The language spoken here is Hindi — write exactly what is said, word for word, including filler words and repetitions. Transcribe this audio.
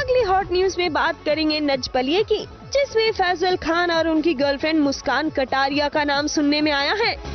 अगली हॉट न्यूज में बात करेंगे नच बलिए की, जिसमें फैजल खान और उनकी गर्लफ्रेंड मुस्कान कटारिया का नाम सुनने में आया है।